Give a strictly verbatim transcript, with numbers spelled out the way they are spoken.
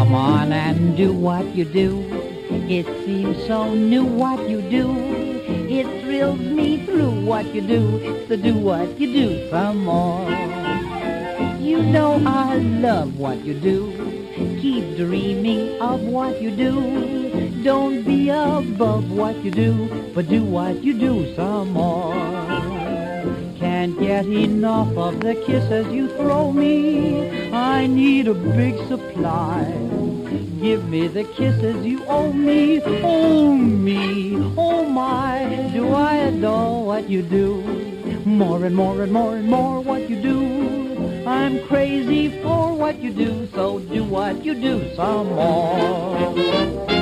Come on and do what you do. It seems so new what you do. It thrills me through what you do. So do what you do some more. You know I love what you do. Keep dreaming of what you do. Don't be above what you do, but do what you do some more. Can't get enough of the kisses you throw me. I need a big supply. Give me the kisses you owe me. Oh me, oh my, do I adore what you do. More and more and more and more what you do. I'm crazy for what you do, so do what you do some more.